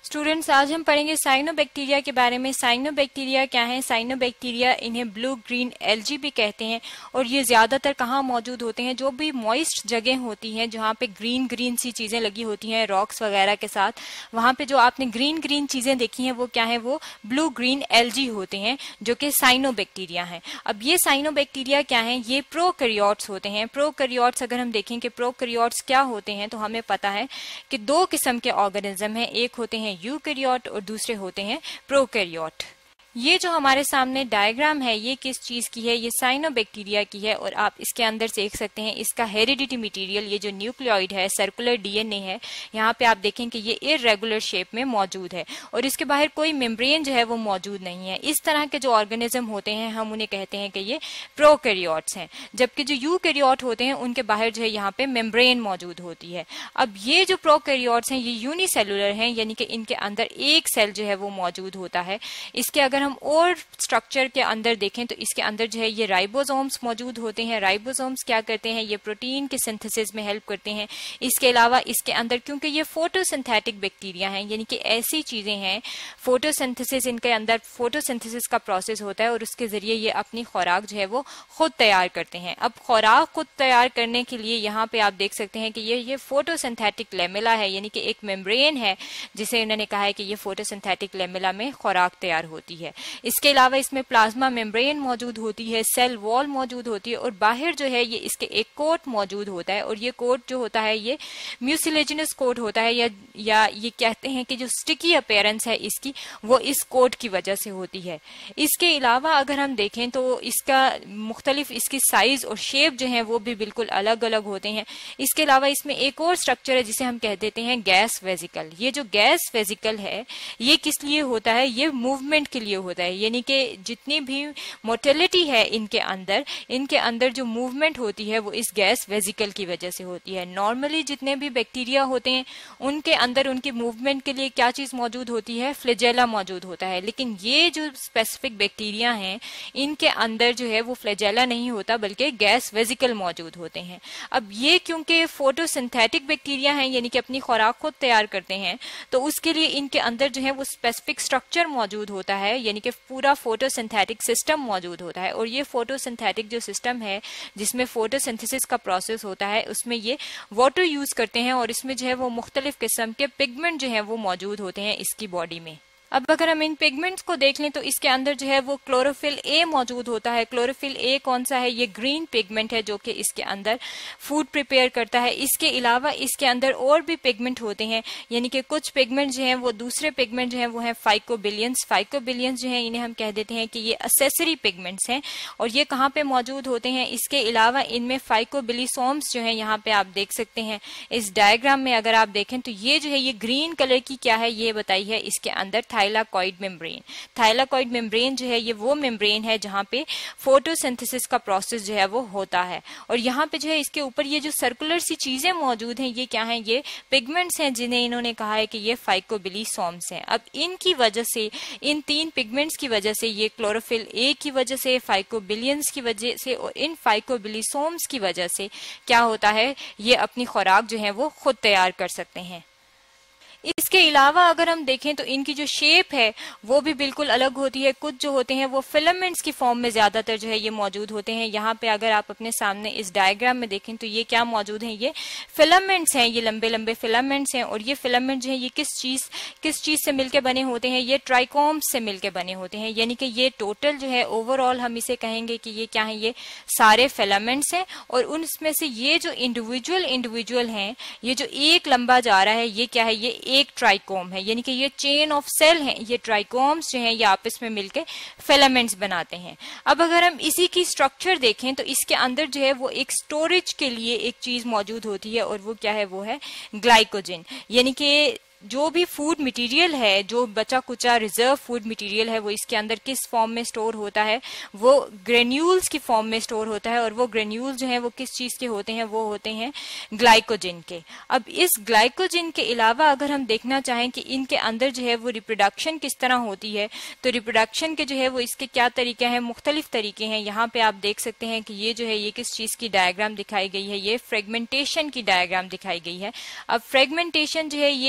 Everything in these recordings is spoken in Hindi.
स्टूडेंट्स, आज हम पढ़ेंगे साइनोबैक्टीरिया के बारे में। साइनोबैक्टीरिया क्या है? साइनोबैक्टीरिया, इन्हें ब्लू ग्रीन एल्गी भी कहते हैं और ये ज्यादातर कहाँ मौजूद होते हैं? जो भी मॉइस्ट जगह होती हैं जहाँ पे ग्रीन ग्रीन सी चीजें लगी होती हैं रॉक्स वगैरह के साथ, वहां पे जो आपने ग्रीन ग्रीन चीजें देखी हैं वो क्या है? वो ब्लू ग्रीन एल्गी होते हैं जो कि साइनोबैक्टीरिया हैं। अब ये साइनोबैक्टीरिया क्या है? ये प्रोकैरियोट्स होते हैं। प्रोकैरियोट्स अगर हम देखें कि प्रोकैरियोट्स क्या होते हैं तो हमें पता है कि दो किस्म के ऑर्गेनिज्म हैं, एक होते हैं यूकैरियोट और दूसरे होते हैं प्रोकैरियोट। ये जो हमारे सामने डायग्राम है ये किस चीज की है? ये साइनोबैक्टीरिया की है और आप इसके अंदर देख सकते हैं इसका हेरिडिटी मटेरियल, ये जो न्यूक्लियोइड है, सर्कुलर डीएनए है, यहाँ पे आप देखें कि ये इर्रेगुलर शेप में मौजूद है और इसके बाहर कोई मेम्ब्रेन जो है वो मौजूद नहीं है। इस तरह के जो ऑर्गेनिज्म होते हैं हम उन्हें कहते हैं कि ये प्रोकैरियोट्स हैं, जबकि जो यूकैरियोट होते हैं उनके बाहर जो है यहाँ पे मेम्ब्रेन मौजूद होती है। अब ये जो प्रोकैरियोट्स हैं ये यूनिसेलुलर हैं, यानी कि इनके अंदर एक सेल जो है वो मौजूद होता है। इसके अगर हम और स्ट्रक्चर के अंदर देखें तो इसके अंदर जो है ये राइबोसोम्स मौजूद होते हैं। राइबोसोम्स क्या करते हैं? ये प्रोटीन के सिंथेसिस में हेल्प करते हैं। इसके अलावा इसके अंदर, क्योंकि ये फोटोसिंथेटिक बैक्टीरिया हैं, यानी कि ऐसी चीजें हैं, फोटोसिंथेसिस, इनके अंदर फोटोसिंथेसिस का प्रोसेस होता है और उसके जरिए ये अपनी खुराक जो है वो खुद तैयार करते हैं। अब खुराक खुद तैयार करने के लिए यहाँ पे आप देख सकते हैं कि ये फोटोसिंथेटिक लेमेला है, यानी कि एक मेम्ब्रेन है जिसे इन्होंने कहा है कि ये फोटोसिंथेटिक लेमेला में खुराक तैयार होती है। इसके अलावा इसमें प्लाज्मा मेम्ब्रेन मौजूद होती है, सेल वॉल मौजूद होती है और बाहर जो है ये इसके एक कोट मौजूद होता है और ये कोट जो होता है ये म्यूसिलेजिनस कोट होता है, या ये कहते हैं कि जो स्टिकी अपीयरेंस है इसकी वो इस कोट की वजह से होती है। इसके अलावा अगर हम देखें तो इसका मुख्तलिफ इसकी साइज और शेप जो है वो भी बिल्कुल अलग अलग होते हैं। इसके अलावा इसमें एक और स्ट्रक्चर है जिसे हम कह देते हैं गैस वेजिकल। ये जो गैस वेजिकल है ये किस लिए होता है? ये मूवमेंट के लिए होता है, यानी कि जितनी भी मोटिलिटी है इनके अंदर जो मूवमेंट होती है वो इस गैस वेजिकल की वजह से होती है। नॉर्मली जितने भी बैक्टीरिया होते हैं उनके अंदर उनकी मूवमेंट के लिए क्या चीज मौजूद होती है? फ्लैजेला मौजूद होता है, लेकिन ये जो स्पेसिफिक बैक्टीरिया हैं इनके अंदर जो है वो फ्लैजेला नहीं होता बल्कि गैस वेजिकल मौजूद होते हैं। अब ये क्योंकि फोटोसिंथेटिक बैक्टीरिया हैं, यानी कि अपनी खुराक खुद तैयार करते हैं, तो उसके लिए इनके अंदर जो है वो स्पेसिफिक स्ट्रक्चर मौजूद होता है, यानी कि पूरा फोटोसिंथेटिक सिस्टम मौजूद होता है। और ये फोटोसिंथेटिक जो सिस्टम है जिसमें फोटोसिंथेसिस का प्रोसेस होता है उसमें ये वाटर यूज करते हैं और इसमें जो है वो मुख्तलिफ किस्म के पिगमेंट जो है वो मौजूद होते हैं इसकी बॉडी में। अब अगर हम इन पिगमेंट्स को देख लें तो इसके अंदर जो है वो क्लोरोफिल ए मौजूद होता है। क्लोरोफिल ए कौन सा है? ये ग्रीन पिगमेंट है जो कि इसके अंदर फूड प्रिपेयर करता है। इसके अलावा इसके अंदर और भी पिगमेंट होते हैं, यानी कि कुछ पिगमेंट जो हैं वो दूसरे पिगमेंट जो हैं वो हैं फाइकोबिलियंस। फाइकोबिलियंस जो हैं इन्हें हम कह देते हैं कि ये एक्सेसरी पिगमेंट्स हैं और ये कहाँ पे मौजूद होते हैं? इसके अलावा इनमें फाइकोबिलिसोम्स जो है यहाँ पे आप देख सकते हैं इस डायग्राम में। अगर आप देखें तो ये जो है ये ग्रीन कलर की क्या है ये बताई है इसके अंदर थाइलाकॉइड मेम्ब्रेन। थाइलाकॉइड मेम्ब्रेन जो है ये वो मेम्ब्रेन है जहाँ पे फोटोसिंथेसिस का प्रोसेस जो है वो होता है और यहाँ पे जो है इसके ऊपर ये जो सर्कुलर सी चीजें मौजूद हैं ये क्या हैं? ये पिगमेंट्स हैं जिन्हें इन्होंने कहा है कि ये फाइकोबिलिसोम्स हैं। अब इनकी वजह से, इन तीन पिगमेंट्स की वजह से, ये क्लोरोफिल ए की वजह से, फाइकोबिलियंस की वजह से और इन फाइकोबिलिसोम्स की वजह से क्या होता है? ये अपनी खुराक जो है वो खुद तैयार कर सकते हैं। इसके अलावा अगर हम देखें तो इनकी जो शेप है वो भी बिल्कुल अलग होती है। कुछ जो होते हैं वो फिलामेंट्स की फॉर्म में ज्यादातर जो है ये मौजूद होते हैं। यहाँ पे अगर आप अपने सामने इस डायग्राम में देखें तो ये क्या मौजूद है? ये फिलामेंट्स हैं, ये लंबे लंबे फिलामेंट्स हैं और ये फिलामेंट जो है ये किस चीज से मिलकर बने होते हैं? ये ट्राइकोम्स से मिलकर बने होते हैं, यानी कि ये टोटल जो है ओवरऑल हम इसे कहेंगे कि ये क्या है? ये सारे फिलामेंट्स हैं और उनमें से ये जो इंडिविजुअल हैं, ये जो एक लंबा जा रहा है ये क्या है? ये एक ट्राइकोम है, यानी कि ये चेन ऑफ सेल है। ये ट्राइकोम्स जो हैं ये आपस में मिलकर फिलामेंट्स बनाते हैं। अब अगर हम इसी की स्ट्रक्चर देखें तो इसके अंदर जो है वो एक स्टोरेज के लिए एक चीज मौजूद होती है और वो क्या है? वो है ग्लाइकोजन। यानी कि जो भी फूड मटेरियल है, जो बचा कुचा रिजर्व फूड मटेरियल है, वो इसके अंदर किस फॉर्म में स्टोर होता है? वो ग्रेन्यूल्स की फॉर्म में स्टोर होता है और वो ग्रेन्यूल्स जो है वो किस चीज के होते हैं? वो होते हैं ग्लाइकोजन के। अब इस ग्लाइकोजन के अलावा अगर हम देखना चाहें कि इनके अंदर जो है वो रिप्रोडक्शन किस तरह होती है, तो रिप्रोडक्शन के जो है वो इसके क्या तरीके हैं? मुख्तलिफ तरीके हैं। यहाँ पे आप देख सकते हैं कि ये जो है ये किस चीज की डायग्राम दिखाई गई है? ये फ्रेगमेंटेशन की डायग्राम दिखाई गई है। अब फ्रेगमेंटेशन जो है ये एक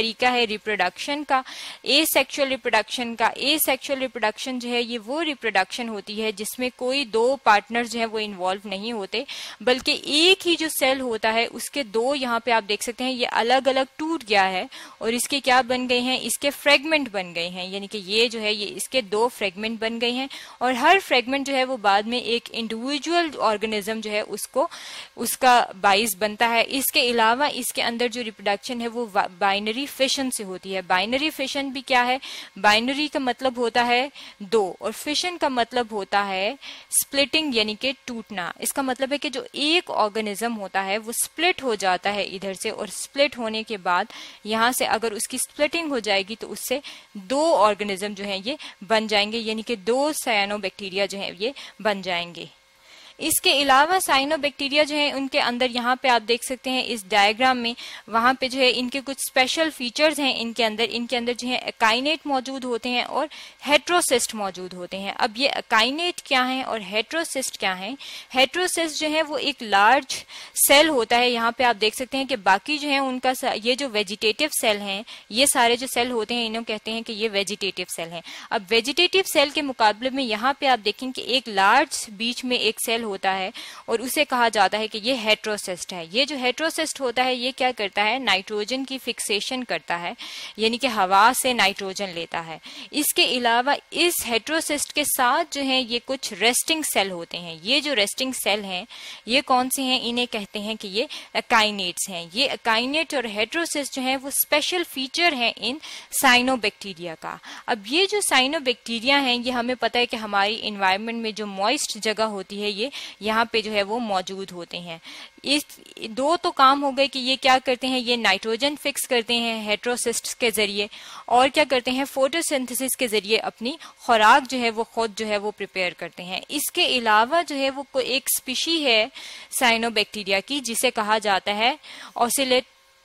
तरीका है रिप्रोडक्शन का, एसेक्सुअल रिप्रोडक्शन का। एसेक्सुअल रिप्रोडक्शन जो है ये वो रिप्रोडक्शन होती है जिसमें कोई दो पार्टनर जो है वो इन्वॉल्व नहीं होते, बल्कि एक ही जो सेल होता है उसके दो, यहाँ पे आप देख सकते हैं ये अलग अलग टूट गया है और इसके क्या बन गए हैं, इसके फ्रेगमेंट बन गए हैं, यानी कि ये जो है ये इसके दो फ्रेगमेंट बन गए हैं और हर फ्रेगमेंट जो है वो बाद में एक इंडिविजुअल ऑर्गेनिज्म जो है उसको उसका बाइस बनता है। इसके अलावा इसके अंदर जो रिप्रोडक्शन है वो बाइनरी फिशन से होती है। बाइनरी फिशन भी क्या है, बाइनरी का मतलब होता है दो और फिशन का मतलब होता है स्प्लिटिंग यानी कि टूटना। इसका मतलब है कि जो एक ऑर्गेनिज्म होता है वो स्प्लिट हो जाता है इधर से, और स्प्लिट होने के बाद यहाँ से अगर उसकी स्प्लिटिंग हो जाएगी तो उससे दो ऑर्गेनिज्म जो है ये बन जाएंगे, यानी कि दो साइनोबैक्टीरिया जो है ये बन जाएंगे। इसके अलावा साइनोबैक्टीरिया जो है उनके अंदर, यहाँ पे आप देख सकते हैं इस डायग्राम में, वहां पे जो है इनके कुछ स्पेशल फीचर्स हैं इनके अंदर जो है अकाइनेट मौजूद होते हैं और हेट्रोसिस्ट मौजूद होते हैं। अब ये अकाइनेट क्या है और हेट्रोसिस्ट क्या है? हेट्रोसिस्ट जो है वो एक लार्ज सेल होता है। यहाँ पे आप देख सकते हैं कि बाकी जो है उनका ये जो वेजिटेटिव सेल हैं, ये सारे जो सेल होते हैं इन्हें कहते हैं कि ये वेजिटेटिव सेल हैं। अब वेजिटेटिव सेल के मुकाबले में यहाँ पे आप देखें कि एक लार्ज बीच में एक सेल होता है और उसे कहा जाता है कि ये हेट्रोसिस्ट है। ये जो हेट्रोसिस्ट होता है ये क्या करता है, नाइट्रोजन की फिक्सेशन करता है, यानी कि हवा से नाइट्रोजन लेता है। इसके अलावा इस हेट्रोसिस्ट के साथ जो है ये कुछ रेस्टिंग सेल होते हैं। ये जो रेस्टिंग सेल हैं ये कौन से हैं, इन्हें कहते हैं कि ये अकाइनेट्स हैं। ये अकाइनेट और हेट्रोसिस्ट जो है वो स्पेशल फीचर है इन साइनोबैक्टीरिया का। अब ये जो साइनोबैक्टीरिया हैं ये हमें पता है कि हमारी इन्वायरमेंट में जो मॉइस्ट जगह होती है ये यहाँ पे जो है वो मौजूद होते हैं। इस दो तो काम हो गए कि ये क्या करते हैं, ये नाइट्रोजन फिक्स करते हैं हेट्रोसिस्ट के जरिए, और क्या करते हैं फोटोसिंथेसिस के जरिए अपनी खुराक जो है वो खुद जो है वो प्रिपेयर करते हैं। इसके अलावा जो है वो एक स्पीशी है साइनोबैक्टीरिया की जिसे कहा जाता है ऑसिलेट,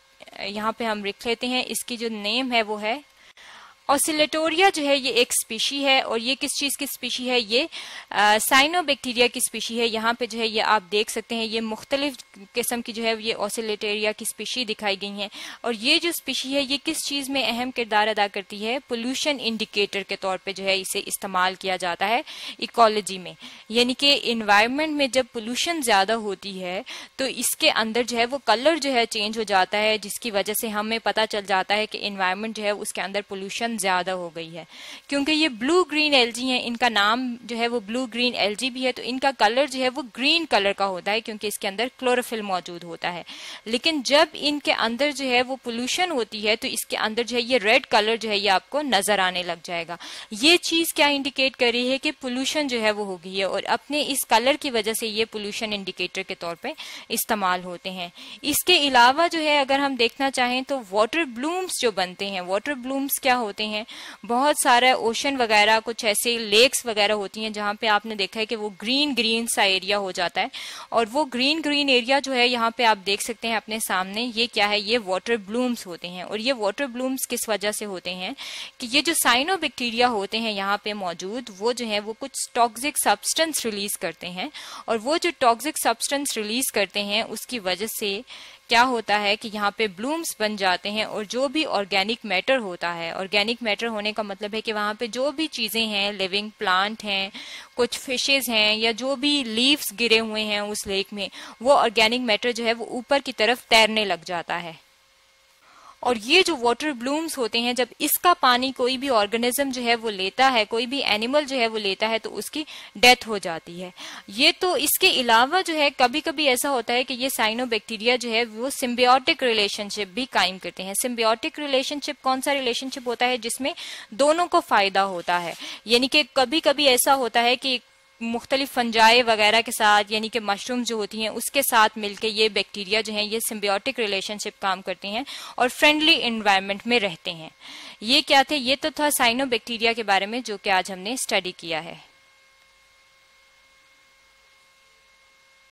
यहाँ पे हम लिख लेते हैं, इसकी जो नेम है वो है ऑसिलेटोरिया जो है ये एक स्पीशी है। और ये किस चीज की स्पीशी है, ये साइनोबैक्टीरिया की स्पीशी है। यहाँ पे जो है ये आप देख सकते हैं ये मुख्तलिफ किस्म की जो है ये ऑसिलेटोरिया की स्पीशी दिखाई गई हैं। और ये जो स्पीशी है ये किस चीज में अहम किरदार अदा करती है, पोल्यूशन इंडिकेटर के तौर पे जो है इसे इस्तेमाल किया जाता है इकोलॉजी में। यानी कि इन्वायरमेंट में जब पोल्यूशन ज्यादा होती है तो इसके अंदर जो है वो कलर जो है चेंज हो जाता है, जिसकी वजह से हमें पता चल जाता है कि इन्वायरमेंट जो है उसके अंदर पोल्यूशन ज्यादा हो गई है। क्योंकि ये ब्लू ग्रीन एल्जी है, इनका नाम जो है वो ब्लू ग्रीन एल्जी भी है, तो इनका कलर जो है वो ग्रीन कलर का होता है क्योंकि इसके अंदर क्लोरोफिल मौजूद होता है। लेकिन जब इनके अंदर जो है वो पोल्यूशन होती है तो इसके अंदर जो है ये रेड कलर जो है ये आपको नजर आने लग जाएगा। ये चीज क्या इंडिकेट कर रही है कि पोल्यूशन जो है वो हो गई है, और अपने इस कलर की वजह से ये पोल्यूशन इंडिकेटर के तौर पे इस्तेमाल होते हैं। इसके अलावा जो है अगर हम देखना चाहें तो वाटर ब्लूम्स जो बनते हैं, वाटर ब्लूम्स क्या होते हैं, बहुत सारा ओशन वगैरह कुछ ऐसे लेक्स वगैरह होती हैं जहां पे आपने देखा है कि वो ग्रीन ग्रीन सा एरिया हो जाता है। और वो ग्रीन ग्रीन एरिया जो है यहाँ पे आप देख सकते हैं अपने सामने, ये क्या है, ये वाटर ब्लूम्स होते हैं। और ये वाटर ब्लूम्स किस वजह से होते हैं कि ये जो साइनोबैक्टीरिया होते हैं यहाँ पे मौजूद, वो जो है वो कुछ टॉक्सिक सब्सटेंस रिलीज करते हैं। और वो जो टॉक्सिक सब्सटेंस रिलीज करते हैं उसकी वजह से क्या होता है कि यहाँ पे ब्लूम्स बन जाते हैं। और जो भी ऑर्गेनिक मैटर होता है, ऑर्गेनिक मैटर होने का मतलब है कि वहां पे जो भी चीजें हैं, लिविंग प्लांट हैं, कुछ फिशेज हैं, या जो भी लीव्स गिरे हुए हैं उस लेक में, वो ऑर्गेनिक मैटर जो है वो ऊपर की तरफ तैरने लग जाता है। और ये जो वाटर ब्लूम्स होते हैं, जब इसका पानी कोई भी ऑर्गेनिज्म जो है वो लेता है, कोई भी एनिमल जो है वो लेता है, तो उसकी डेथ हो जाती है। ये तो इसके अलावा जो है कभी कभी ऐसा होता है कि ये साइनोबैक्टीरिया जो है वो सिम्बियोटिक रिलेशनशिप भी कायम करते हैं। सिम्बियोटिक रिलेशनशिप कौन सा रिलेशनशिप होता है, जिसमें दोनों को फायदा होता है। यानी कि कभी कभी ऐसा होता है कि मुख्तलिफ फंजाई वगैरह के साथ, यानी कि मशरूम जो होती हैं उसके साथ मिलके ये बैक्टीरिया जो हैं ये सिम्बियोटिक रिलेशनशिप काम करते हैं और फ्रेंडली एनवायरनमेंट में रहते हैं। ये क्या थे, ये तो था साइनोबैक्टीरिया के बारे में जो कि आज हमने स्टडी किया है।